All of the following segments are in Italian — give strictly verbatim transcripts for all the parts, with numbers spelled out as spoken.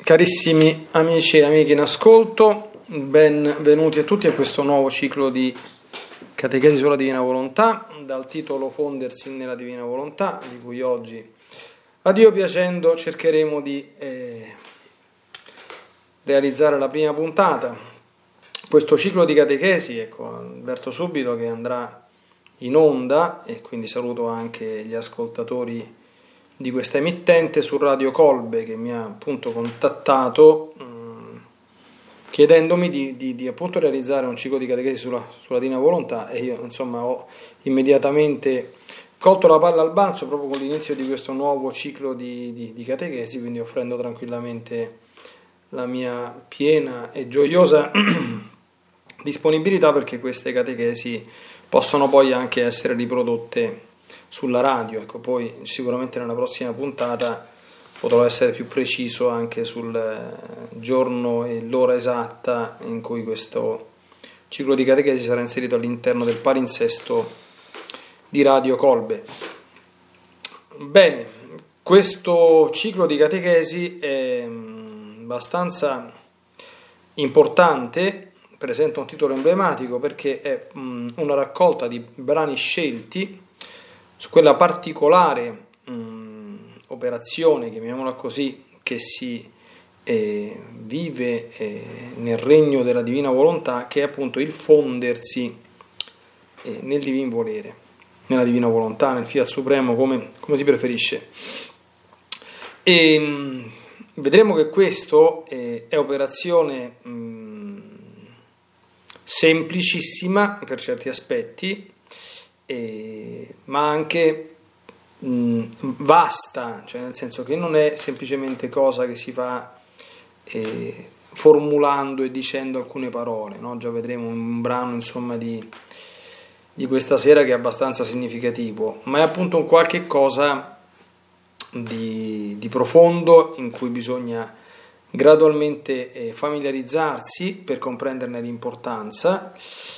Carissimi amici e amiche in ascolto, benvenuti a tutti a questo nuovo ciclo di Catechesi sulla Divina Volontà, dal titolo Fondersi nella Divina Volontà, di cui oggi, a Dio piacendo, cercheremo di eh, realizzare la prima puntata. Questo ciclo di catechesi, ecco, avverto subito che andrà in onda, e quindi saluto anche gli ascoltatori di questa emittente su Radio Colbe, che mi ha appunto contattato mh, chiedendomi di, di, di appunto realizzare un ciclo di catechesi sulla, sulla Divina Volontà, e io insomma ho immediatamente colto la palla al balzo proprio con l'inizio di questo nuovo ciclo di, di, di catechesi, quindi offrendo tranquillamente la mia piena e gioiosa disponibilità perché queste catechesi possano poi anche essere riprodotte sulla radio. Ecco, poi sicuramente nella prossima puntata potrò essere più preciso anche sul giorno e l'ora esatta in cui questo ciclo di catechesi sarà inserito all'interno del palinsesto di Radio Colbe. Bene, questo ciclo di catechesi è abbastanza importante, presenta un titolo emblematico perché è una raccolta di brani scelti su quella particolare mh, operazione, chiamiamola così, che si eh, vive eh, nel regno della Divina Volontà, che è appunto il fondersi eh, nel Divin Volere, nella Divina Volontà, nel Fiat Supremo, come, come si preferisce. E mh, vedremo che questo eh, è operazione mh, semplicissima per certi aspetti, Eh, ma anche mh, vasta, cioè nel senso che non è semplicemente cosa che si fa eh, formulando e dicendo alcune parole, no? Già vedremo un brano insomma di, di questa sera che è abbastanza significativo, ma è appunto un qualche cosa di, di profondo in cui bisogna gradualmente eh, familiarizzarsi per comprenderne l'importanza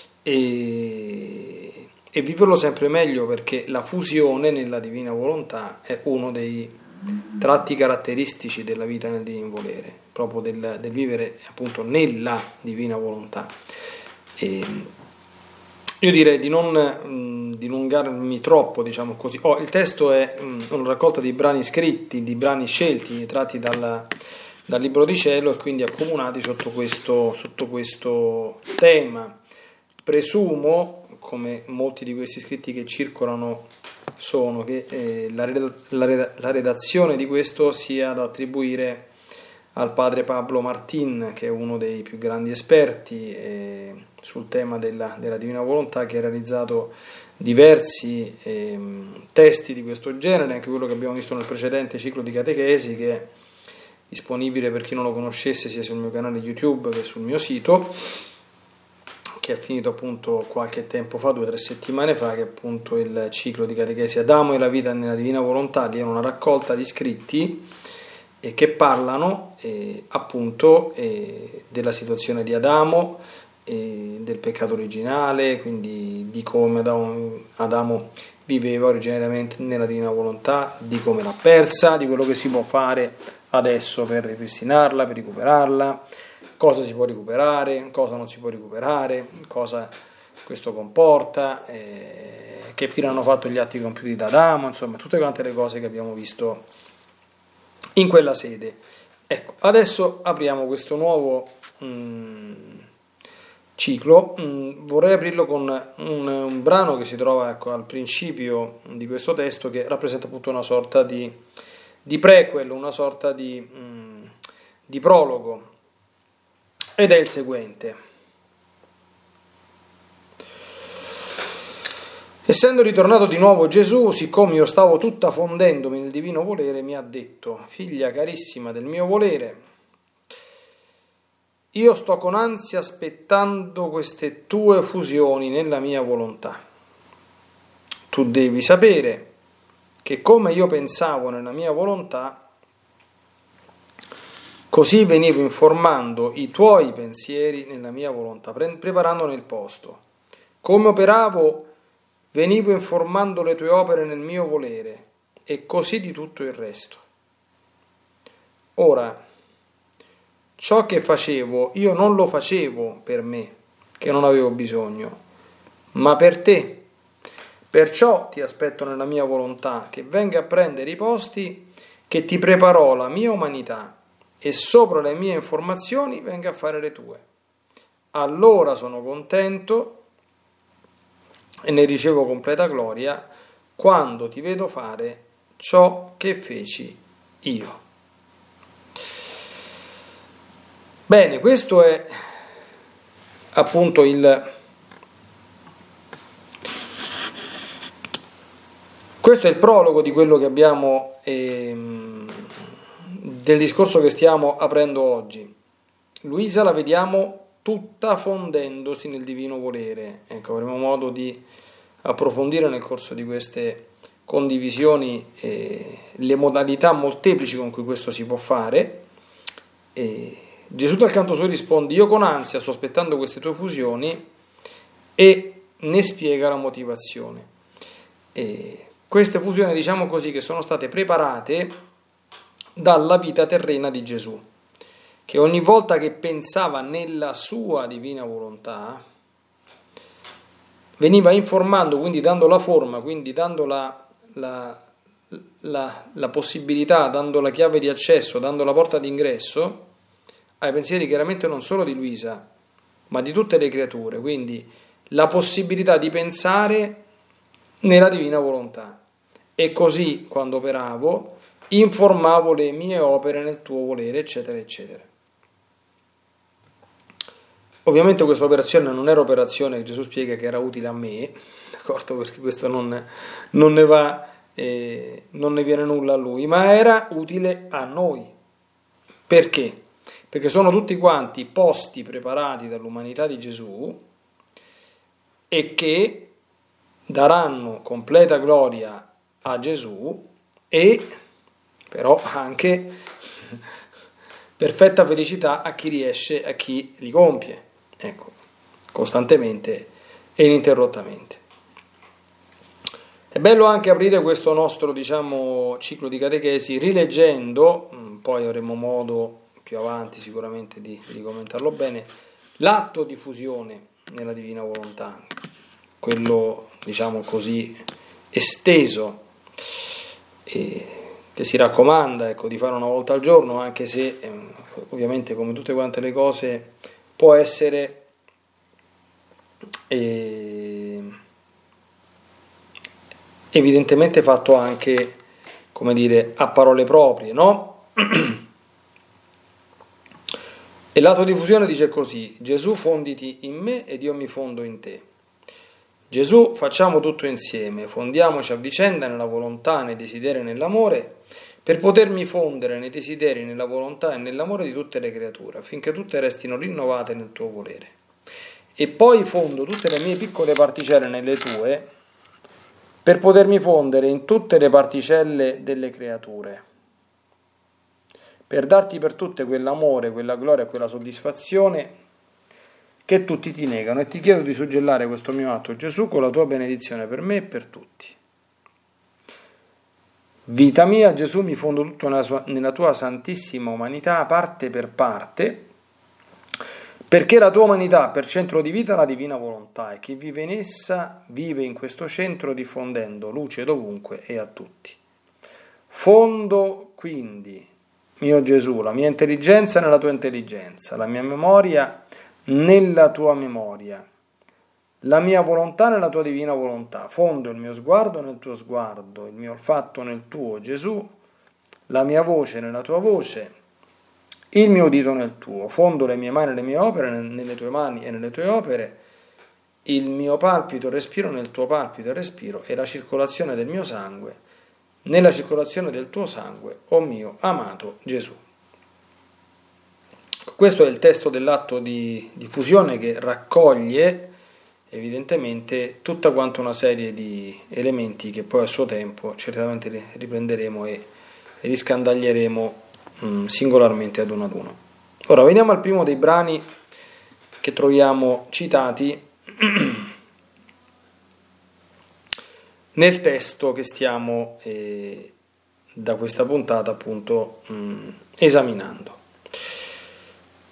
e e viverlo sempre meglio, perché la fusione nella Divina Volontà è uno dei tratti caratteristici della vita nel Divin Volere, proprio del, del vivere appunto nella Divina Volontà. E io direi di non mh, dilungarmi troppo, diciamo così. Oh, il testo è mh, una raccolta di brani scritti, di brani scelti, tratti dalla, dal Libro di Cielo e quindi accomunati sotto questo, sotto questo tema. Presumo, come molti di questi scritti che circolano sono, che eh, la, la, la redazione di questo sia da attribuire al padre Pablo Martín, che è uno dei più grandi esperti eh, sul tema della, della Divina Volontà, che ha realizzato diversi eh, testi di questo genere, anche quello che abbiamo visto nel precedente ciclo di catechesi, che è disponibile per chi non lo conoscesse sia sul mio canale YouTube che sul mio sito, che è finito appunto qualche tempo fa, due o tre settimane fa, che è appunto il ciclo di catechesi Adamo e la vita nella Divina Volontà. Lì è una raccolta di scritti eh, che parlano eh, appunto eh, della situazione di Adamo, eh, del peccato originale, quindi di come Adamo, Adamo viveva originariamente nella Divina Volontà, di come l'ha persa, di quello che si può fare adesso per ripristinarla, per recuperarla, cosa si può recuperare, cosa non si può recuperare, cosa questo comporta, eh, che fine hanno fatto gli atti compiuti da Adamo, insomma tutte quante le cose che abbiamo visto in quella sede. Ecco, adesso apriamo questo nuovo mh, ciclo. Mh, vorrei aprirlo con un, un brano che si trova ecco, al principio di questo testo, che rappresenta appunto una sorta di, di prequel, una sorta di, mh, di prologo. Ed è il seguente: essendo ritornato di nuovo Gesù, siccome io stavo tutta fondendomi nel divino volere, mi ha detto: figlia carissima del mio volere, io sto con ansia aspettando queste tue fusioni nella mia volontà. Tu devi sapere che come io pensavo nella mia volontà, così venivo informando i tuoi pensieri nella mia volontà, preparandone il posto. Come operavo, venivo informando le tue opere nel mio volere, e così di tutto il resto. Ora, ciò che facevo io non lo facevo per me, che non avevo bisogno, ma per te. Perciò ti aspetto nella mia volontà, che venga a prendere i posti che ti preparò la mia umanità, e sopra le mie informazioni venga a fare le tue. Allora sono contento e ne ricevo completa gloria quando ti vedo fare ciò che feci io. Bene, questo è appunto il questo è il prologo di quello che abbiamo ehm, del discorso che stiamo aprendo oggi. Luisa la vediamo tutta fondendosi nel divino volere. Ecco, avremo modo di approfondire nel corso di queste condivisioni eh, le modalità molteplici con cui questo si può fare. E Gesù dal canto suo risponde: io con ansia sto aspettando queste tue fusioni, e ne spiega la motivazione. E queste fusioni, diciamo così, che sono state preparate dalla vita terrena di Gesù, che ogni volta che pensava nella sua divina volontà veniva informando, quindi dando la forma, quindi dando la, la, la, la possibilità, dando la chiave di accesso, dando la porta d'ingresso ai pensieri chiaramente non solo di Luisa, ma di tutte le creature, quindi la possibilità di pensare nella divina volontà. E così, quando operavo, informavo le mie opere nel tuo volere, eccetera, eccetera. Ovviamente questa operazione non era operazione che Gesù spiega che era utile a me, d'accordo? Perché questo non, non ne va, eh, non ne viene nulla a lui, ma era utile a noi. Perché? Perché sono tutti quanti posti preparati dall'umanità di Gesù e che daranno completa gloria a Gesù e però anche perfetta felicità a chi riesce, a chi li compie, ecco, costantemente e ininterrottamente. È bello anche aprire questo nostro, diciamo, ciclo di catechesi rileggendo, poi avremo modo più avanti sicuramente di, di commentarlo bene, l'atto di fusione nella divina volontà, quello, diciamo così, esteso, e che si raccomanda, ecco, di fare una volta al giorno, anche se eh, ovviamente, come tutte quante le cose, può essere eh, evidentemente fatto anche, come dire, a parole proprie, no? E l'atto di fusione dice così: Gesù, fonditi in me ed io mi fondo in te. Gesù, facciamo tutto insieme, fondiamoci a vicenda nella volontà, nei desideri e nell'amore, per potermi fondere nei desideri, nella volontà e nell'amore di tutte le creature, affinché tutte restino rinnovate nel tuo volere. E poi fondo tutte le mie piccole particelle nelle tue, per potermi fondere in tutte le particelle delle creature, per darti per tutte quell'amore, quella gloria e quella soddisfazione che tutti ti negano, e ti chiedo di suggellare questo mio atto, Gesù, con la tua benedizione per me e per tutti. Vita mia, Gesù, mi fondo tutto nella, sua, nella tua santissima umanità, parte per parte, perché la tua umanità per centro di vita la divina volontà, e chi vive in essa vive in questo centro diffondendo luce dovunque e a tutti. Fondo quindi, mio Gesù, la mia intelligenza nella tua intelligenza, la mia memoria nella tua memoria, la mia volontà nella tua divina volontà, fondo il mio sguardo nel tuo sguardo, il mio olfatto nel tuo, Gesù, la mia voce nella tua voce, il mio udito nel tuo, fondo le mie mani e le mie opere nelle tue mani e nelle tue opere, il mio palpito respiro nel tuo palpito e respiro, e la circolazione del mio sangue nella circolazione del tuo sangue, o mio amato Gesù. Questo è il testo dell'atto di, di fusione, che raccoglie evidentemente tutta quanta una serie di elementi che poi a suo tempo certamente li riprenderemo e li scandaglieremo mh, singolarmente ad uno ad uno. Ora veniamo al primo dei brani che troviamo citati nel testo che stiamo eh, da questa puntata appunto mh, esaminando.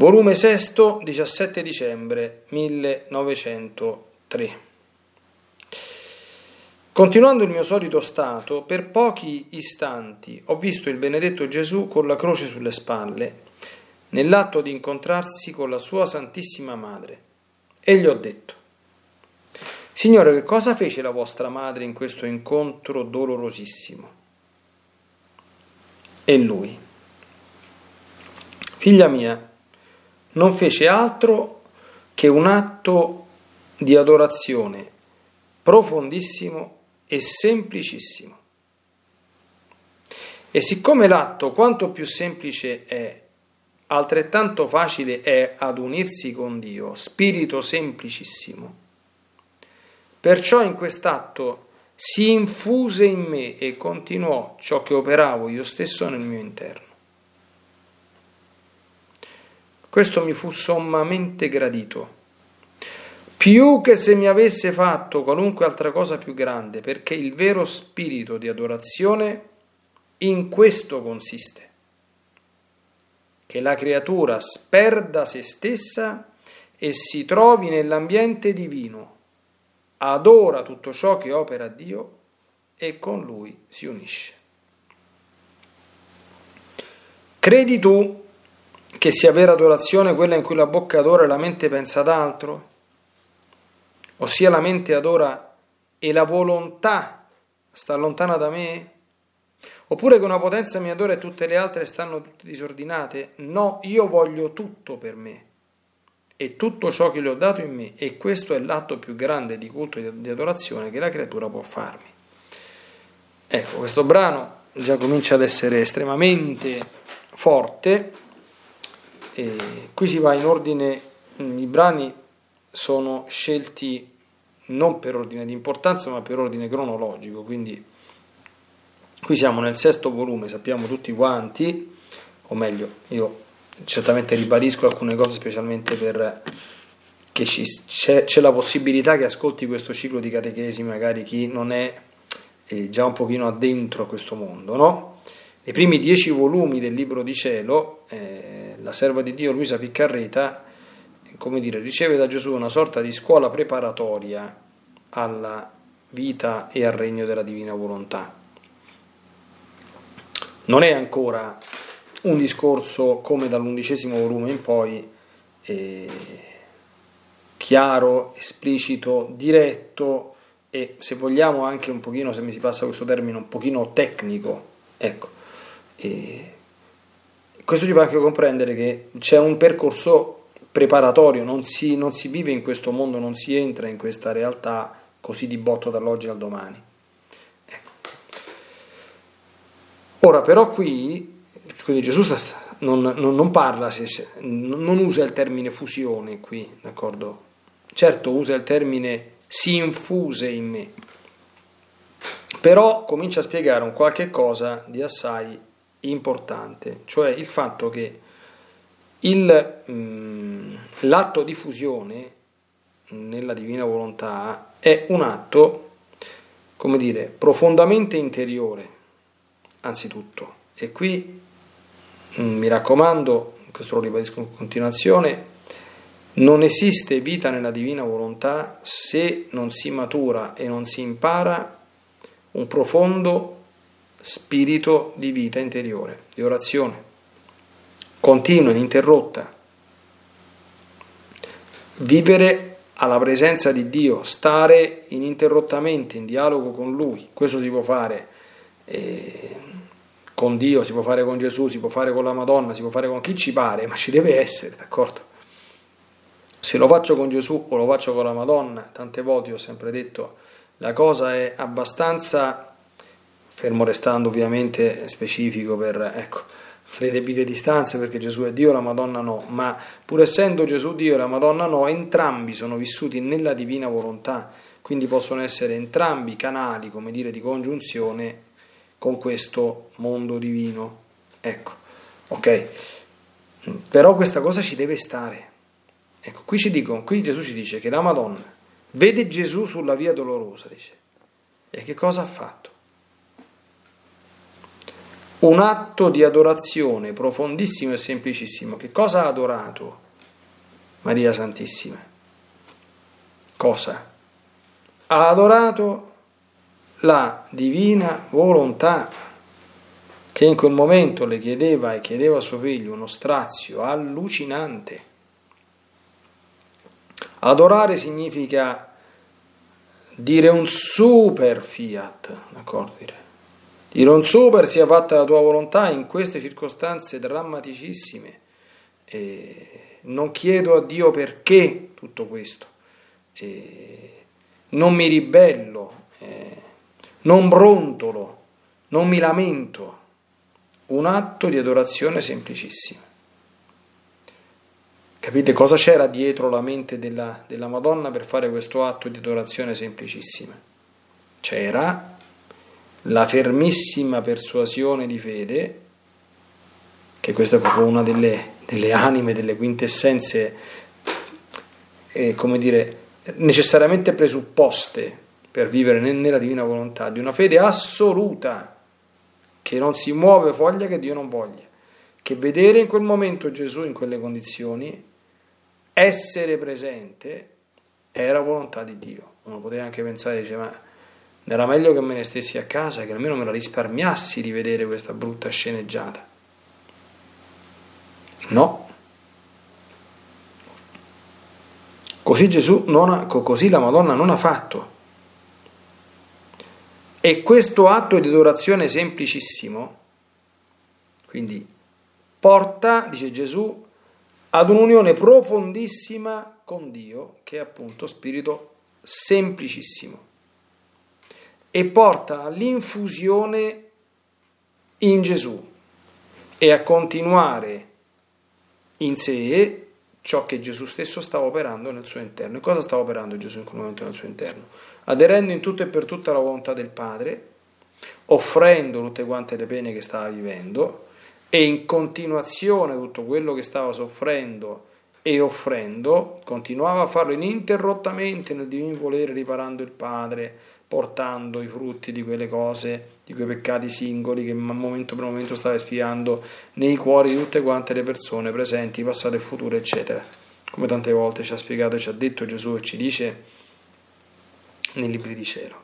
volume sesto, diciassette dicembre millenovecentotre. Continuando il mio solito stato, per pochi istanti ho visto il benedetto Gesù con la croce sulle spalle, nell'atto di incontrarsi con la sua Santissima Madre, e gli ho detto: Signore, che cosa fece la vostra madre in questo incontro dolorosissimo? E lui: figlia mia, non fece altro che un atto di adorazione profondissimo e semplicissimo. E siccome l'atto quanto più semplice è, altrettanto facile è ad unirsi con Dio, spirito semplicissimo, perciò in quest'atto si infuse in me e continuò ciò che operavo io stesso nel mio interno. Questo mi fu sommamente gradito, più che se mi avesse fatto qualunque altra cosa più grande, perché il vero spirito di adorazione in questo consiste, che la creatura sperda se stessa e si trovi nell'ambiente divino, adora tutto ciò che opera Dio e con Lui si unisce. Credi tu che sia vera adorazione quella in cui la bocca adora e la mente pensa ad altro? Ossia la mente adora e la volontà sta lontana da me? Oppure che una potenza mi adora e tutte le altre stanno tutte disordinate? No, io voglio tutto per me e tutto ciò che le ho dato in me, e questo è l'atto più grande di culto e di adorazione che la creatura può farmi. Ecco, questo brano già comincia ad essere estremamente forte, e qui si va in ordine, i brani sono scelti non per ordine di importanza ma per ordine cronologico, quindi qui siamo nel sesto volume, sappiamo tutti quanti, o meglio, io certamente ribadisco alcune cose specialmente per che ci, c'è, c'è la possibilità che ascolti questo ciclo di catechesi magari chi non è eh, già un pochino addentro a questo mondo, no? Nei primi dieci volumi del Libro di Cielo, eh, la serva di Dio Luisa Piccarreta, come dire, riceve da Gesù una sorta di scuola preparatoria alla vita e al regno della divina volontà. Non è ancora un discorso come dall'undicesimo volume in poi eh, chiaro, esplicito, diretto e, se vogliamo, anche un pochino, se mi si passa questo termine, un pochino tecnico. Ecco, e questo ci fa anche comprendere che c'è un percorso preparatorio, non si, non si vive in questo mondo, non si entra in questa realtà così di botto dall'oggi al domani. Ecco. Ora però qui quindi Gesù non, non, non parla, se, non usa il termine fusione qui, d'accordo? Certo usa il termine si infuse in me, però comincia a spiegare un qualche cosa di assai importante, cioè il fatto che il, mh, l'atto di fusione nella divina volontà è un atto, come dire, profondamente interiore, anzitutto, e qui mh, mi raccomando, questo lo ribadisco in continuazione, non esiste vita nella divina volontà se non si matura e non si impara un profondo spirito di vita interiore, di orazione, continua, ininterrotta. Vivere alla presenza di Dio, stare ininterrottamente in dialogo con Lui, questo si può fare eh, con Dio, si può fare con Gesù, si può fare con la Madonna, si può fare con chi ci pare, ma ci deve essere, d'accordo? Se lo faccio con Gesù o lo faccio con la Madonna, tante volte ho sempre detto, la cosa è abbastanza, fermo restando ovviamente specifico per ecco, le debite distanze, perché Gesù è Dio e la Madonna no, ma pur essendo Gesù Dio e la Madonna no, entrambi sono vissuti nella divina volontà, quindi possono essere entrambi canali, come dire, di congiunzione con questo mondo divino. Ecco, ok? Però questa cosa ci deve stare. Ecco, qui ci dicono, qui Gesù ci dice che la Madonna vede Gesù sulla via dolorosa, dice. E che cosa ha fatto? un atto di adorazione profondissimo e semplicissimo. Che cosa ha adorato Maria Santissima? Cosa? Ha adorato la divina volontà, che in quel momento le chiedeva e chiedeva a suo figlio uno strazio allucinante. Adorare significa dire un super fiat, d'accordo? Dire. dire un super sia fatta la tua volontà in queste circostanze drammaticissime. E non chiedo a Dio perché tutto questo, e non mi ribello, eh, non brontolo, non mi lamento. Un atto di adorazione semplicissimo. Capite cosa c'era dietro la mente della, della Madonna per fare questo atto di adorazione semplicissima? C'era la fermissima persuasione di fede, che questa è proprio una delle, delle anime, delle quintessenze, eh, come dire, necessariamente presupposte per vivere nella divina volontà, di una fede assoluta, che non si muove foglia che Dio non voglia, che vedere in quel momento Gesù in quelle condizioni, essere presente, era volontà di Dio. Uno poteva anche pensare, dice, ma era meglio che me ne stessi a casa, che almeno me la risparmiassi di vedere questa brutta sceneggiata. No. Così Gesù non ha, così la Madonna non ha fatto. E questo atto di adorazione semplicissimo, quindi, porta, dice Gesù, ad un'unione profondissima con Dio, che è appunto spirito semplicissimo, e porta all'infusione in Gesù e a continuare in sé ciò che Gesù stesso stava operando nel suo interno. E cosa stava operando Gesù in quel momento nel suo interno? Aderendo in tutto e per tutto alla volontà del Padre, offrendo tutte quante le pene che stava vivendo, e in continuazione tutto quello che stava soffrendo e offrendo, continuava a farlo ininterrottamente nel divino volere, riparando il Padre, portando i frutti di quelle cose, di quei peccati singoli che momento per momento stava espiando nei cuori di tutte quante le persone presenti, passate e future, eccetera. Come tante volte ci ha spiegato e ci ha detto Gesù e ci dice nei libri di cielo.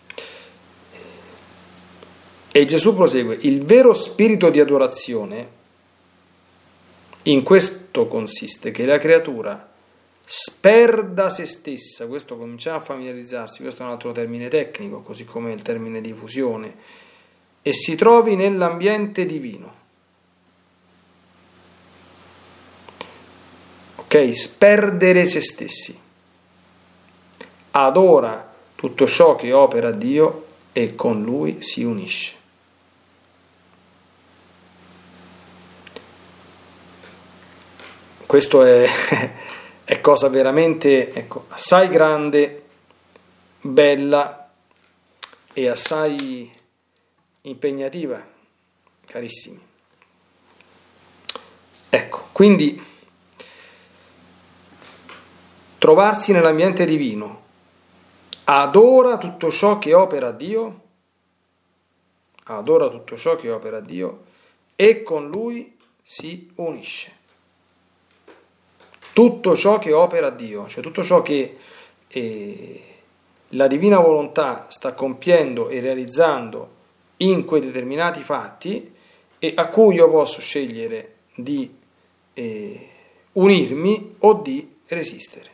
E Gesù prosegue: il vero spirito di adorazione in questo consiste, che la creatura sperda se stessa. Questo cominciamo a familiarizzarsi, questo è un altro termine tecnico, così come il termine di fusione, e si trovi nell'ambiente divino. Ok? Sperdere se stessi. Adora tutto ciò che opera Dio e con Lui si unisce. Questo è, è cosa veramente, ecco, assai grande, bella e assai impegnativa, carissimi. Ecco, quindi trovarsi nell'ambiente divino, adora tutto ciò che opera Dio, adora tutto ciò che opera Dio e con Lui si unisce. Tutto ciò che opera Dio, cioè tutto ciò che eh, la divina volontà sta compiendo e realizzando in quei determinati fatti, e a cui io posso scegliere di eh, unirmi o di resistere.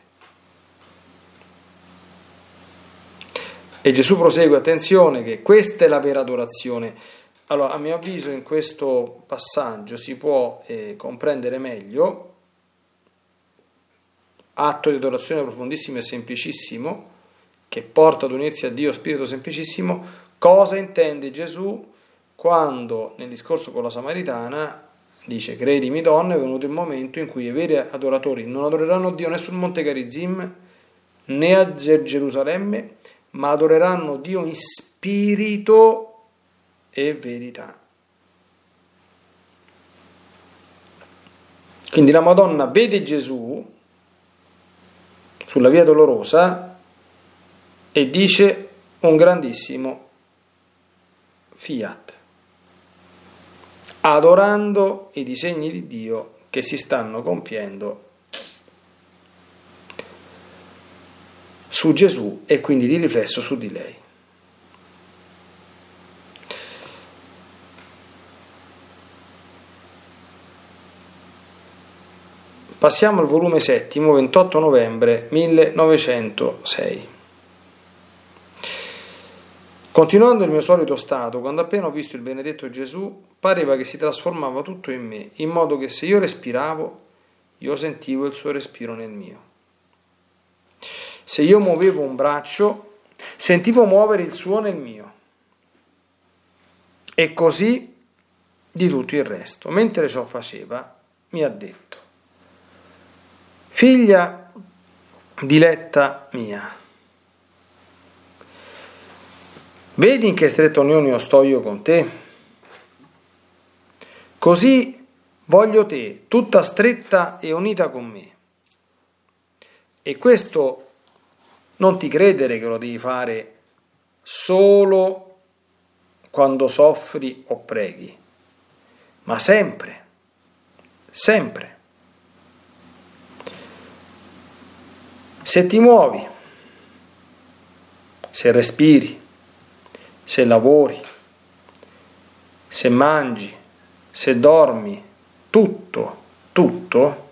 E Gesù prosegue, attenzione, che questa è la vera adorazione. Allora, a mio avviso, in questo passaggio si può eh, comprendere meglio, atto di adorazione profondissimo e semplicissimo, che porta ad unirsi a Dio, spirito semplicissimo, cosa intende Gesù quando nel discorso con la Samaritana dice: credimi donna, è venuto il momento in cui i veri adoratori non adoreranno Dio né sul monte Garizim né a Gerusalemme, ma adoreranno Dio in spirito e verità. Quindi la Madonna vede Gesù sulla via dolorosa e dice un grandissimo fiat. adorando i disegni di Dio che si stanno compiendo su Gesù e quindi di riflesso su di lei. Passiamo al volume settimo, ventotto novembre millenovecentosei. Continuando il mio solito stato, quando appena ho visto il benedetto Gesù, pareva che si trasformava tutto in me, in modo che se io respiravo, io sentivo il suo respiro nel mio. Se io muovevo un braccio, sentivo muovere il suo nel mio. E così di tutto il resto. Mentre ciò faceva, mi ha detto: figlia diletta mia, vedi in che stretta unione io sto io con te? Così voglio te, tutta stretta e unita con me. E questo non ti credere che lo devi fare solo quando soffri o preghi, ma sempre, sempre. Se ti muovi, se respiri, se lavori, se mangi, se dormi, tutto, tutto,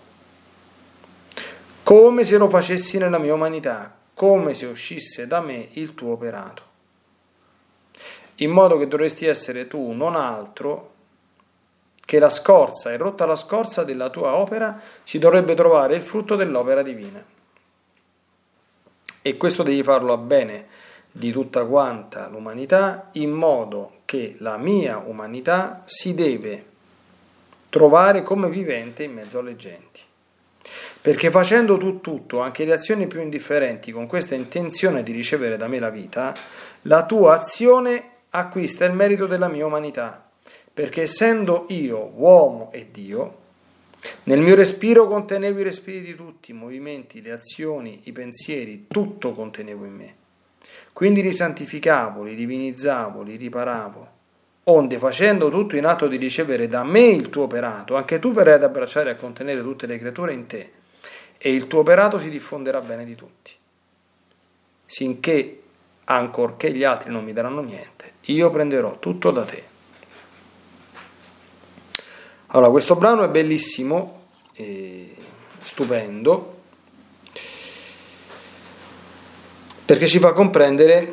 come se lo facessi nella mia umanità, come se uscisse da me il tuo operato, in modo che dovresti essere tu non altro che la scorza, e rotta la scorza della tua opera, si dovrebbe trovare il frutto dell'opera divina. E questo devi farlo a bene di tutta quanta l'umanità, in modo che la mia umanità si deve trovare come vivente in mezzo alle genti. Perché facendo tu tutto, anche le azioni più indifferenti, con questa intenzione di ricevere da me la vita, la tua azione acquista il merito della mia umanità. Perché essendo io uomo e Dio, nel mio respiro contenevo i respiri di tutti, i movimenti, le azioni, i pensieri, tutto contenevo in me. Quindi li santificavo, li divinizzavo, li riparavo. Onde, facendo tutto in atto di ricevere da me il tuo operato, anche tu verrai ad abbracciare e a contenere tutte le creature in te, e il tuo operato si diffonderà bene di tutti. Sinché, ancorché gli altri non mi daranno niente, io prenderò tutto da te. Allora, questo brano è bellissimo, e stupendo, perché ci fa comprendere,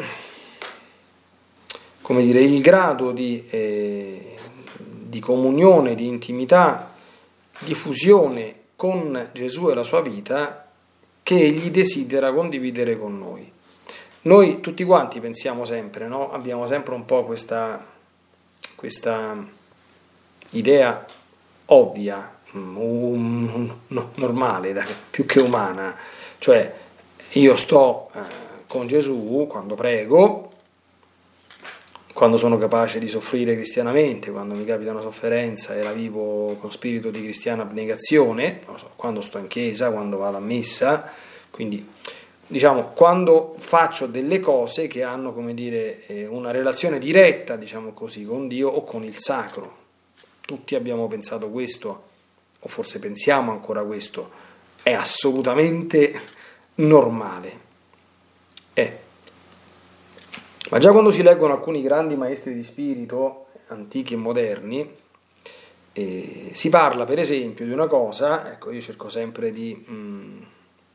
come dire, il grado di, eh, di comunione, di intimità, di fusione con Gesù e la sua vita che egli desidera condividere con noi. Noi tutti quanti pensiamo sempre, no? Abbiamo sempre un po' questa, questa idea ovvia, um, no, normale, più che umana, cioè io sto eh, con Gesù quando prego, quando sono capace di soffrire cristianamente, quando mi capita una sofferenza e la vivo con spirito di cristiana abnegazione, non so, quando sto in chiesa, quando vado a messa, quindi diciamo quando faccio delle cose che hanno, come dire, una relazione diretta, diciamo così, con Dio o con il sacro. Tutti abbiamo pensato questo, o forse pensiamo ancora questo, è assolutamente normale. È. Ma già quando si leggono alcuni grandi maestri di spirito, antichi e moderni, eh, si parla per esempio di una cosa, ecco, io cerco sempre di mh,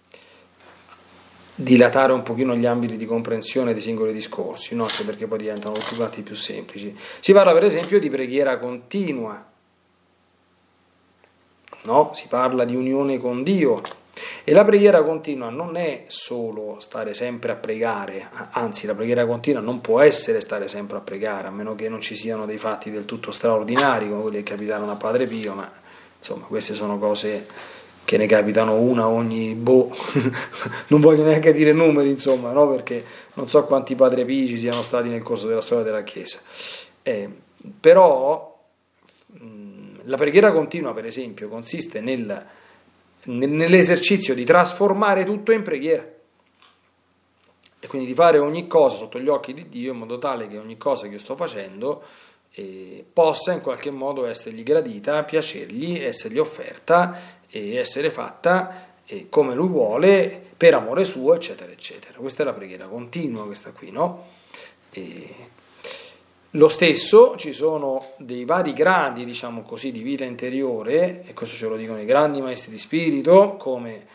dilatare un pochino gli ambiti di comprensione dei singoli discorsi, no? Anche perché poi diventano tutti quanti più semplici. Si parla per esempio di preghiera continua, no? Si parla di unione con Dio, e la preghiera continua non è solo stare sempre a pregare, anzi la preghiera continua non può essere stare sempre a pregare, a meno che non ci siano dei fatti del tutto straordinari come quelli che capitarono a Padre Pio, ma insomma queste sono cose che ne capitano una ogni boh, non voglio neanche dire numeri, insomma, no? Perché non so quanti Padre Pii ci siano stati nel corso della storia della Chiesa, eh, però mh, la preghiera continua, per esempio, consiste nel, nel, nell'esercizio di trasformare tutto in preghiera, e quindi di fare ogni cosa sotto gli occhi di Dio, in modo tale che ogni cosa che io sto facendo eh, possa in qualche modo essergli gradita, piacergli, essergli offerta e essere fatta eh, come lui vuole, per amore suo, eccetera, eccetera. Questa è la preghiera continua, questa qui, no? E lo stesso, ci sono dei vari gradi, diciamo così, di vita interiore, e questo ce lo dicono i grandi maestri di spirito, come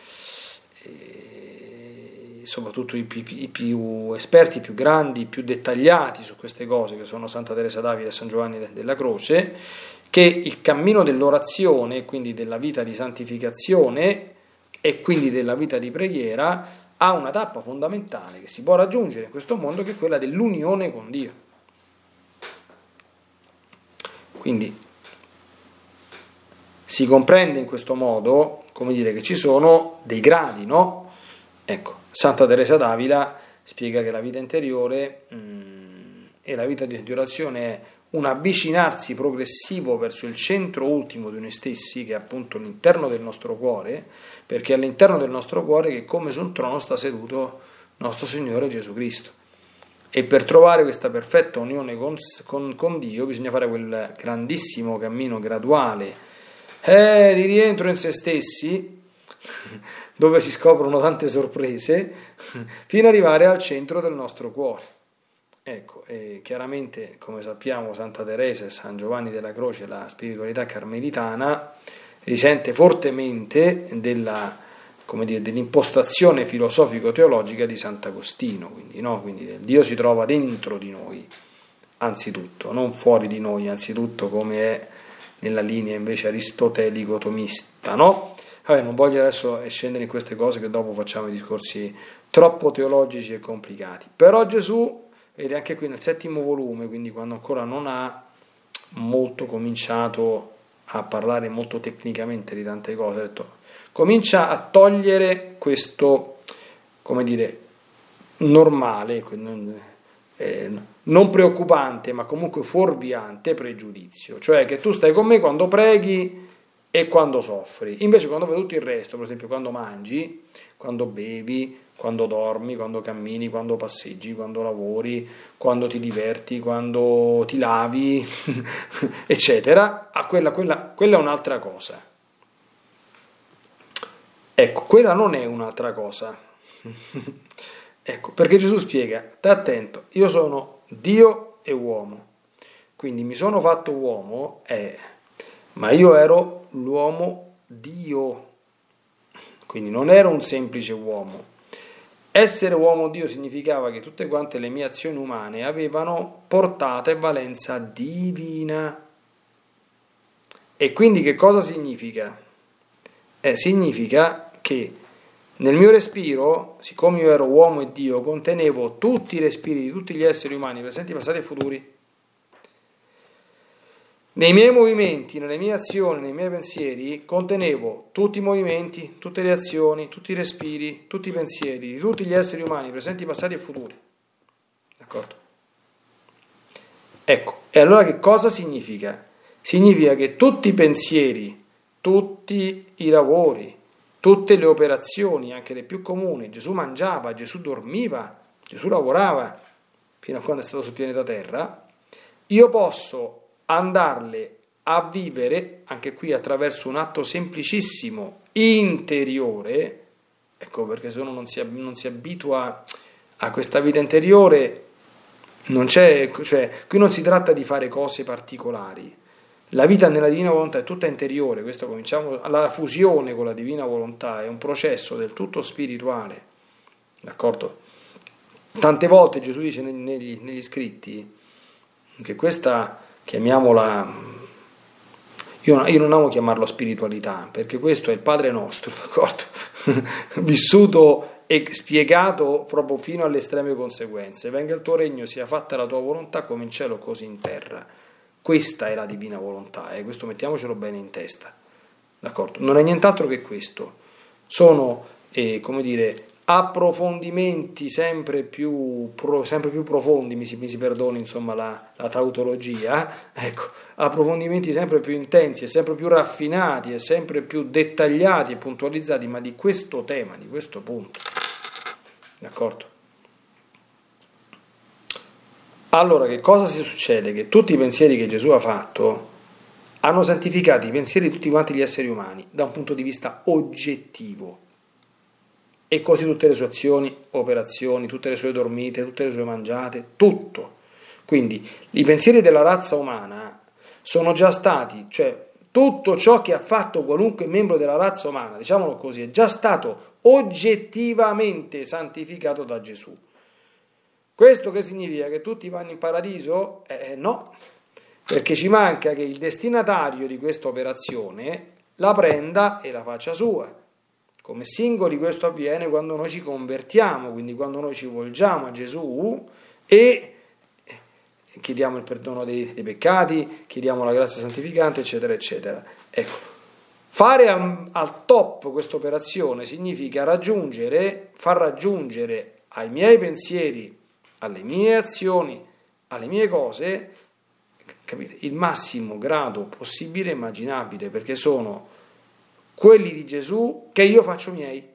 eh, soprattutto i più, i più esperti, i più grandi, i più dettagliati su queste cose, che sono Santa Teresa d'Avila e San Giovanni della Croce, che il cammino dell'orazione, quindi della vita di santificazione e quindi della vita di preghiera, ha una tappa fondamentale che si può raggiungere in questo mondo, che è quella dell'unione con Dio. Quindi si comprende in questo modo, come dire, che ci sono dei gradi, no? Ecco, Santa Teresa d'Avila spiega che la vita interiore mh, e la vita di orazione è un avvicinarsi progressivo verso il centro ultimo di noi stessi, che è appunto l'interno del nostro cuore, perché è all'interno del nostro cuore che come su un trono sta seduto nostro Signore Gesù Cristo. E per trovare questa perfetta unione con, con, con Dio bisogna fare quel grandissimo cammino graduale eh, di rientro in se stessi, dove si scoprono tante sorprese, fino ad arrivare al centro del nostro cuore. Ecco, e chiaramente, come sappiamo, Santa Teresa e San Giovanni della Croce, la spiritualità carmelitana, risente fortemente della, come dire, dell'impostazione filosofico-teologica di Sant'Agostino, quindi, no? Quindi Dio si trova dentro di noi, anzitutto, non fuori di noi, anzitutto, come è nella linea invece aristotelico-tomista, no? Vabbè, non voglio adesso scendere in queste cose, che dopo facciamo i discorsi troppo teologici e complicati. Però Gesù, vede, anche qui nel settimo volume, quindi quando ancora non ha molto cominciato a parlare molto tecnicamente di tante cose, ha detto, comincia a togliere questo, come dire, normale, eh, non preoccupante, ma comunque fuorviante pregiudizio, cioè che tu stai con me quando preghi e quando soffri. Invece quando fai tutto il resto, per esempio quando mangi, quando bevi, quando dormi, quando cammini, quando passeggi, quando lavori, quando ti diverti, quando ti lavi, eccetera, a quella, quella, quella è un'altra cosa. Ecco, quella non è un'altra cosa. Ecco, perché Gesù spiega, stai attento, io sono Dio e uomo, quindi mi sono fatto uomo, eh, ma io ero l'uomo Dio, quindi non ero un semplice uomo. Essere uomo Dio significava che tutte quante le mie azioni umane avevano portata e valenza divina. E quindi che cosa significa? Eh, significa che nel mio respiro, siccome io ero uomo e Dio, contenevo tutti i respiri di tutti gli esseri umani, presenti, passati e futuri. Nei miei movimenti, nelle mie azioni, nei miei pensieri, contenevo tutti i movimenti, tutte le azioni, tutti i respiri, tutti i pensieri di tutti gli esseri umani, presenti, passati e futuri. D'accordo? Ecco, e allora che cosa significa? Significa che tutti i pensieri, tutti i lavori, tutte le operazioni, anche le più comuni, Gesù mangiava, Gesù dormiva, Gesù lavorava, fino a quando è stato sul pianeta Terra, io posso andarle a vivere, anche qui attraverso un atto semplicissimo, interiore, ecco perché se uno non si, non si abitua a questa vita interiore, non c'è, cioè, qui non si tratta di fare cose particolari, la vita nella Divina Volontà è tutta interiore, questo cominciamo, la fusione con la Divina Volontà è un processo del tutto spirituale, d'accordo? Tante volte Gesù dice negli, negli scritti che questa, chiamiamola, io, io non amo chiamarlo spiritualità, perché questo è il Padre nostro, d'accordo? Vissuto e spiegato proprio fino alle estreme conseguenze. Venga il tuo regno, sia fatta la tua volontà come in cielo così in terra. Questa è la divina volontà, e eh? Questo mettiamocelo bene in testa, d'accordo? Non è nient'altro che questo. Sono, eh, come dire, approfondimenti sempre più, pro, sempre più profondi, mi si, mi si perdoni insomma la, la tautologia, ecco, approfondimenti sempre più intensi e sempre più raffinati e sempre più dettagliati e puntualizzati, ma di questo tema, di questo punto, d'accordo? Allora, che cosa si succede? Che tutti i pensieri che Gesù ha fatto hanno santificato i pensieri di tutti quanti gli esseri umani da un punto di vista oggettivo. E così tutte le sue azioni, operazioni, tutte le sue dormite, tutte le sue mangiate, tutto. Quindi i pensieri della razza umana sono già stati, cioè tutto ciò che ha fatto qualunque membro della razza umana, diciamolo così, è già stato oggettivamente santificato da Gesù. Questo che significa? Che tutti vanno in paradiso? Eh, no, perché ci manca che il destinatario di questa operazione la prenda e la faccia sua. Come singoli questo avviene quando noi ci convertiamo, quindi quando noi ci volgiamo a Gesù e chiediamo il perdono dei, dei peccati, chiediamo la grazia santificante, eccetera, eccetera. Ecco, fare al, al top questa operazione significa raggiungere, far raggiungere ai miei pensieri, alle mie azioni, alle mie cose, capite, il massimo grado possibile e immaginabile, perché sono quelli di Gesù che io faccio miei.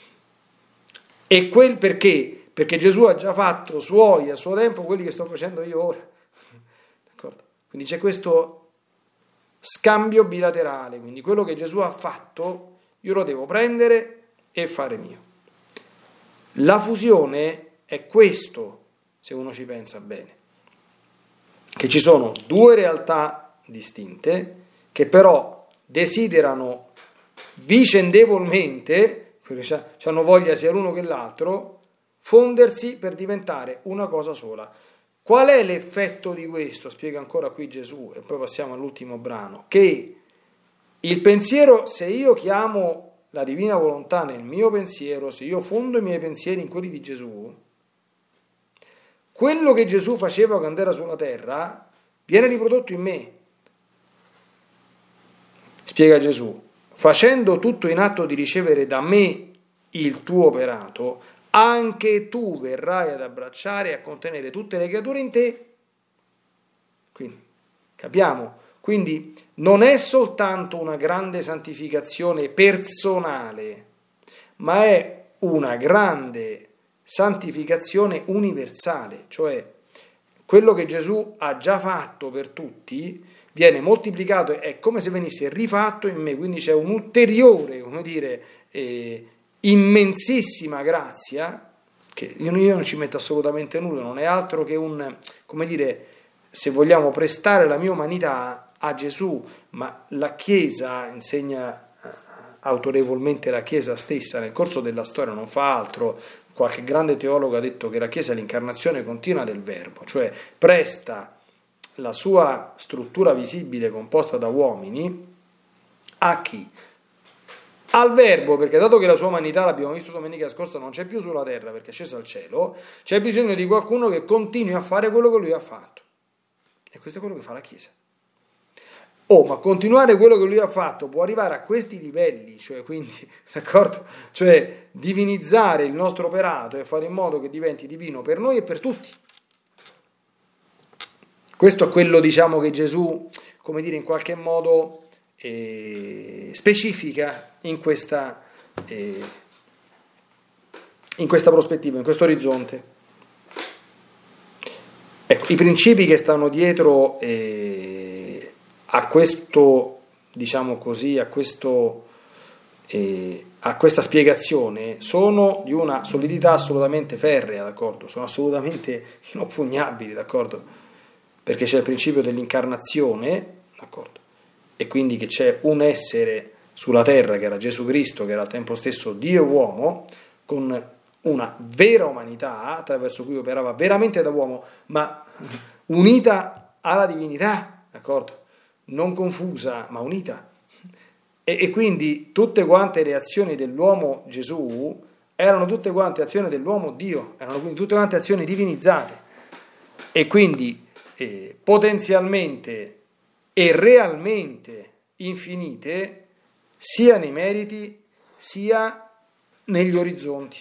E quel perché? Perché Gesù ha già fatto suoi a suo tempo quelli che sto facendo io ora. D'accordo? Quindi c'è questo scambio bilaterale, quindi quello che Gesù ha fatto io lo devo prendere e fare mio. La fusione è questo, se uno ci pensa bene, che ci sono due realtà distinte che però desiderano vicendevolmente, perché hanno voglia sia l'uno che l'altro, fondersi per diventare una cosa sola. Qual è l'effetto di questo? Spiega ancora qui Gesù, e poi passiamo all'ultimo brano, che il pensiero, se io chiamo la divina volontà nel mio pensiero, se io fondo i miei pensieri in quelli di Gesù, quello che Gesù faceva quando era sulla terra viene riprodotto in me. Spiega Gesù, facendo tutto in atto di ricevere da me il tuo operato, anche tu verrai ad abbracciare e a contenere tutte le creature in te. Quindi, capiamo? Quindi non è soltanto una grande santificazione personale, ma è una grande santificazione universale, cioè quello che Gesù ha già fatto per tutti viene moltiplicato, è come se venisse rifatto in me, quindi c'è un'ulteriore, come dire, eh, immensissima grazia, che io non ci metto assolutamente nulla, non è altro che un, come dire, se vogliamo prestare la mia umanità a Gesù, ma la Chiesa insegna autorevolmente, la Chiesa stessa nel corso della storia non fa altro. Qualche grande teologo ha detto che la Chiesa è l'incarnazione continua del Verbo, cioè presta la sua struttura visibile composta da uomini a chi? Al Verbo, perché dato che la sua umanità, l'abbiamo visto domenica scorsa, non c'è più sulla terra perché è scesa al cielo, c'è bisogno di qualcuno che continui a fare quello che lui ha fatto. E questo è quello che fa la Chiesa. Oh, ma continuare quello che lui ha fatto può arrivare a questi livelli, cioè quindi, d'accordo? Cioè divinizzare il nostro operato e fare in modo che diventi divino per noi e per tutti. Questo è quello, diciamo, che Gesù, come dire, in qualche modo eh, specifica in questa, eh, in questa prospettiva, in questo orizzonte. Ecco, i principi che stanno dietro eh, a questo, diciamo così, a questo eh, a questa spiegazione sono di una solidità assolutamente ferrea, d'accordo? Sono assolutamente inoppugnabili, d'accordo? Perché c'è il principio dell'incarnazione, d'accordo? E quindi che c'è un essere sulla terra che era Gesù Cristo, che era al tempo stesso Dio e uomo, con una vera umanità attraverso cui operava veramente da uomo, ma unita alla divinità, d'accordo? Non confusa, ma unita. E, e quindi tutte quante le azioni dell'uomo Gesù erano tutte quante azioni dell'uomo Dio, erano quindi tutte quante azioni divinizzate. E quindi eh, potenzialmente e realmente infinite, sia nei meriti sia negli orizzonti.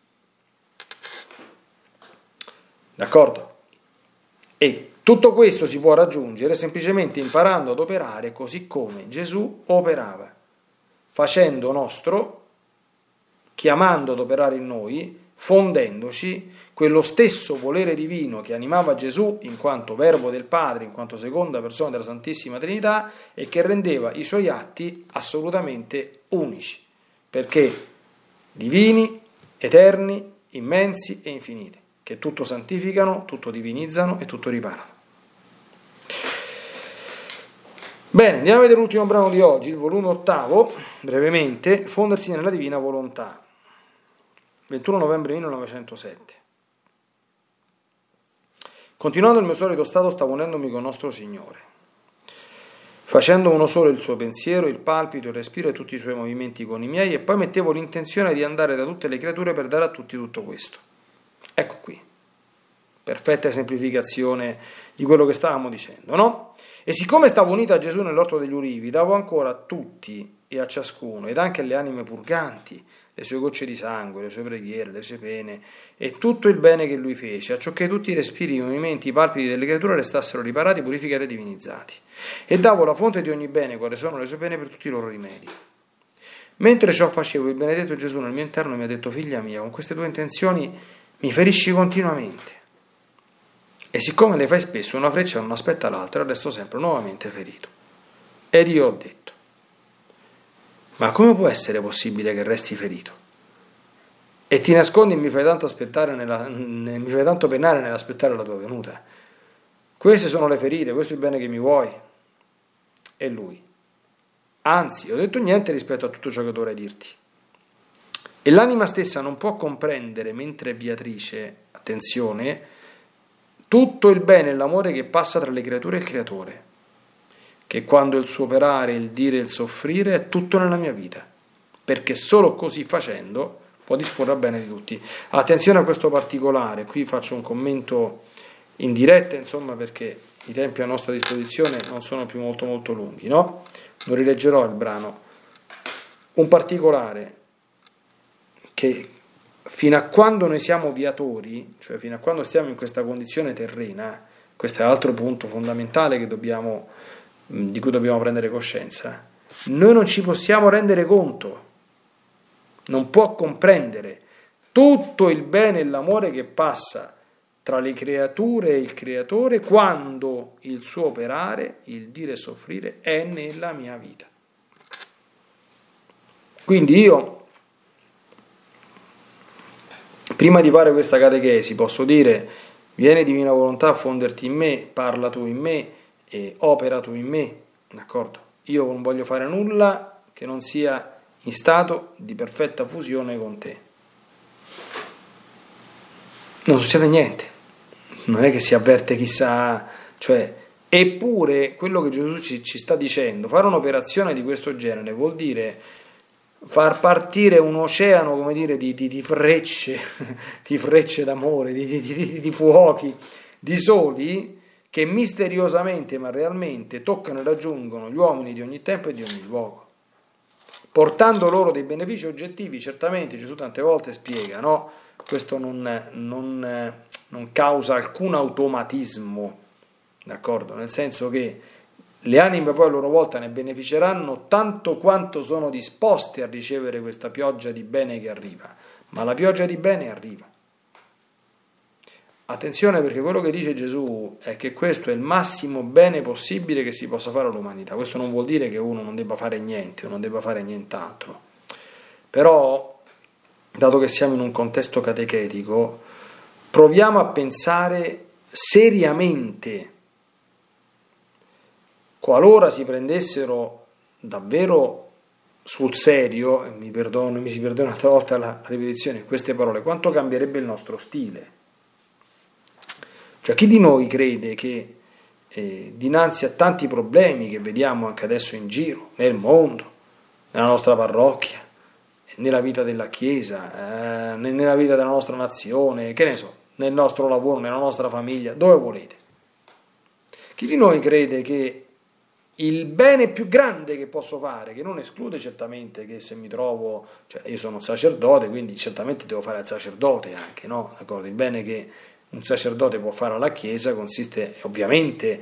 D'accordo? E tutto questo si può raggiungere semplicemente imparando ad operare così come Gesù operava, facendo nostro, chiamando ad operare in noi, fondendoci quello stesso volere divino che animava Gesù in quanto verbo del Padre, in quanto seconda persona della Santissima Trinità, e che rendeva i suoi atti assolutamente unici, perché divini, eterni, immensi e infiniti, che tutto santificano, tutto divinizzano e tutto riparano. Bene, andiamo a vedere l'ultimo brano di oggi, il volume ottavo, brevemente, Fondersi nella Divina Volontà, ventuno novembre millenovecentosette. Continuando il mio solito stato, stavo unendomi con nostro Signore, facendo uno solo il suo pensiero, il palpito, il respiro e tutti i suoi movimenti con i miei, e poi mettevo l'intenzione di andare da tutte le creature per dare a tutti tutto questo. Ecco qui, perfetta esemplificazione di quello che stavamo dicendo, no? E siccome stavo unito a Gesù nell'orto degli ulivi, davo ancora a tutti e a ciascuno, ed anche alle anime purganti, le sue gocce di sangue, le sue preghiere, le sue pene, e tutto il bene che lui fece, acciò che tutti i respiri, i movimenti, i palpiti delle creature restassero riparati, purificati e divinizzati. E davo la fonte di ogni bene, quali sono le sue pene, per tutti i loro rimedi. Mentre ciò facevo, il benedetto Gesù nel mio interno mi ha detto: figlia mia, con queste tue intenzioni mi ferisci continuamente. E siccome le fai spesso, una freccia non aspetta l'altra, resto sempre nuovamente ferito. Ed io ho detto: ma come può essere possibile che resti ferito? E ti nascondi e mi fai tanto aspettare nella, mi fai tanto penare nell'aspettare la tua venuta. Queste sono le ferite, questo è il bene che mi vuoi. E lui: anzi, ho detto niente rispetto a tutto ciò che dovrei dirti. E l'anima stessa non può comprendere, mentre è viatrice, attenzione, tutto il bene e l'amore che passa tra le creature e il Creatore, che quando il suo operare, il dire e il soffrire è tutto nella mia vita, perché solo così facendo può disporre a bene di tutti. Attenzione a questo particolare, qui faccio un commento in diretta, insomma, perché i tempi a nostra disposizione non sono più molto molto lunghi, no? Lo rileggerò il brano. Un particolare che fino a quando noi siamo viatori, cioè fino a quando stiamo in questa condizione terrena, questo è l'altro punto fondamentale che dobbiamo, di cui dobbiamo prendere coscienza, noi non ci possiamo rendere conto, non può comprendere tutto il bene e l'amore che passa tra le creature e il Creatore quando il suo operare, il dire e soffrire è nella mia vita. Quindi io, prima di fare questa catechesi, posso dire: vieni Divina Volontà a fonderti in me, parla tu in me e opera tu in me, d'accordo? Io non voglio fare nulla che non sia in stato di perfetta fusione con te. Non succede niente, non è che si avverte chissà, cioè, eppure quello che Gesù ci, ci sta dicendo, fare un'operazione di questo genere vuol dire far partire un oceano, come dire, di, di, di frecce, di frecce d'amore, di, di, di, di fuochi, di soli, che misteriosamente ma realmente toccano e raggiungono gli uomini di ogni tempo e di ogni luogo, portando loro dei benefici oggettivi. Certamente Gesù tante volte spiega, no? Questo non, non, non causa alcun automatismo, d'accordo? Nel senso che le anime poi a loro volta ne beneficeranno tanto quanto sono disposte a ricevere questa pioggia di bene che arriva, ma la pioggia di bene arriva. Attenzione, perché quello che dice Gesù è che questo è il massimo bene possibile che si possa fare all'umanità. Questo non vuol dire che uno non debba fare niente o non debba fare nient'altro, però, dato che siamo in un contesto catechetico, proviamo a pensare seriamente, qualora si prendessero davvero sul serio, e mi perdono, mi si perdona un'altra volta la ripetizione, queste parole, quanto cambierebbe il nostro stile. Cioè, chi di noi crede che eh, dinanzi a tanti problemi che vediamo anche adesso in giro, nel mondo, nella nostra parrocchia, nella vita della Chiesa, eh, nella vita della nostra nazione, che ne so, nel nostro lavoro, nella nostra famiglia, dove volete, chi di noi crede che il bene più grande che posso fare, che non esclude certamente che se mi trovo, cioè io sono un sacerdote, quindi certamente devo fare al sacerdote anche, no? D'accordo? Il bene che un sacerdote può fare alla Chiesa consiste ovviamente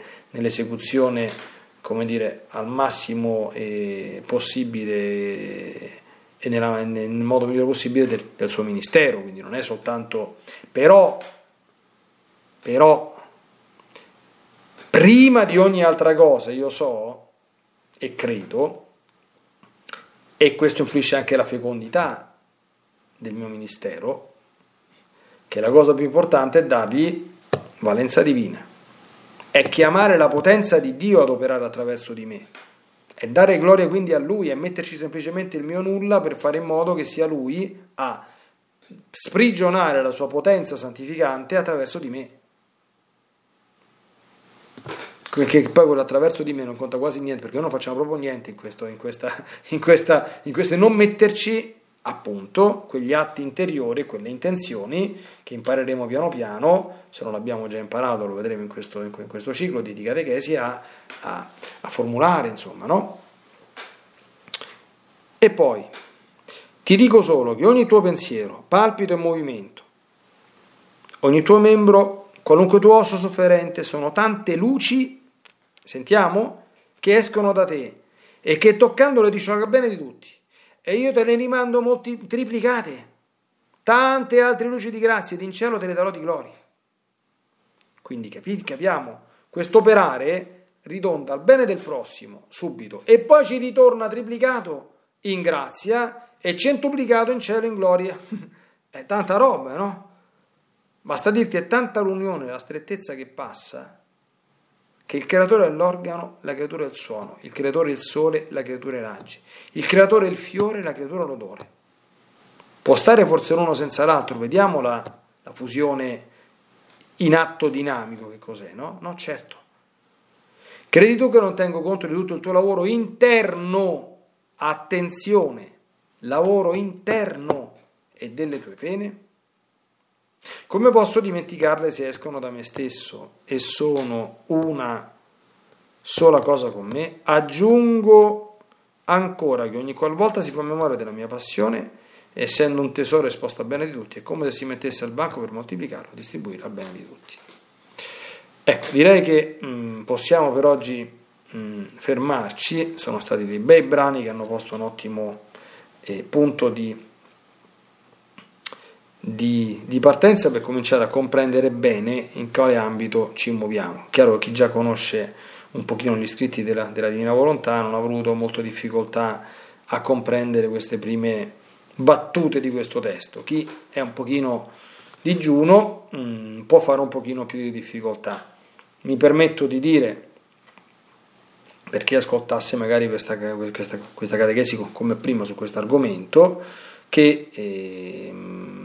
nell'esecuzione, come dire, al massimo eh, possibile e nella, nel modo migliore possibile del, del suo ministero, quindi non è soltanto, però, però, prima di ogni altra cosa io so e credo, e questo influisce anche la fecondità del mio ministero, che la cosa più importante è dargli valenza divina, è chiamare la potenza di Dio ad operare attraverso di me, e dare gloria quindi a Lui e metterci semplicemente il mio nulla per fare in modo che sia Lui a sprigionare la sua potenza santificante attraverso di me. Perché poi quello attraverso di me non conta quasi niente, perché noi non facciamo proprio niente in questo, in questa, in questa, in questo non metterci appunto quegli atti interiori, quelle intenzioni che impareremo piano piano, se non l'abbiamo già imparato lo vedremo in questo, in questo ciclo di, di catechesi, a, a, a formulare, insomma, no? E poi ti dico solo che ogni tuo pensiero, palpito e movimento, ogni tuo membro, qualunque tuo osso sofferente, sono tante luci, sentiamo, che escono da te e che toccandole dicono bene di tutti. E io te ne rimando molti triplicate, tante altre luci di grazia, ed in cielo te le darò di gloria. Quindi capi, capiamo, questo operare ridonda al bene del prossimo subito, e poi ci ritorna triplicato in grazia e centuplicato in cielo in gloria. È tanta roba, no? Basta dirti, è tanta l'unione, la strettezza che passa, che il creatore è l'organo, la creatura è il suono, il creatore è il sole, la creatura è i raggi, il creatore è il fiore, la creatura è l'odore. Può stare forse l'uno senza l'altro, vediamo la, la fusione in atto dinamico, che cos'è, no? No, certo. Credi tu che non tengo conto di tutto il tuo lavoro interno, attenzione, lavoro interno, e delle tue pene? Come posso dimenticarle se escono da me stesso e sono una sola cosa con me? Aggiungo ancora che ogni qualvolta si fa memoria della mia passione, essendo un tesoro esposto a bene di tutti, è come se si mettesse al banco per moltiplicarlo e distribuirlo a bene di tutti. Ecco, direi che mh, possiamo per oggi mh, fermarci. Sono stati dei bei brani che hanno posto un ottimo eh, punto di Di, di partenza per cominciare a comprendere bene in quale ambito ci muoviamo. Chiaro che chi già conosce un pochino gli scritti della, della Divina Volontà non ha avuto molta difficoltà a comprendere queste prime battute di questo testo. Chi è un pochino digiuno mh, può fare un pochino più di difficoltà. Mi permetto di dire, per chi ascoltasse magari questa, questa, questa catechesi come prima su questo argomento, che eh,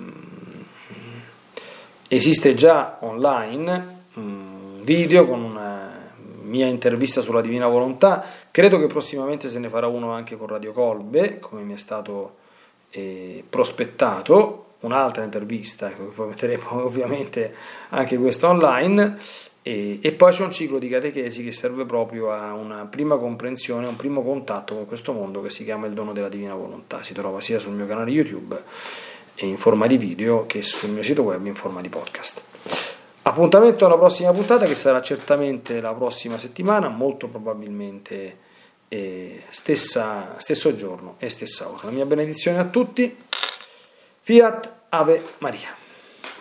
esiste già online un video con una mia intervista sulla Divina Volontà. Credo che prossimamente se ne farà uno anche con Radio Colbe, come mi è stato eh, prospettato, un'altra intervista, ecco, poi metteremo ovviamente anche questa online, e, e poi c'è un ciclo di catechesi che serve proprio a una prima comprensione, a un primo contatto con questo mondo, che si chiama Il Dono della Divina Volontà. Si trova sia sul mio canale YouTube in forma di video che sul mio sito web in forma di podcast. Appuntamento alla prossima puntata, che sarà certamente la prossima settimana, molto probabilmente eh, stessa, stesso giorno e stessa ora. La mia benedizione a tutti. Fiat Ave Maria.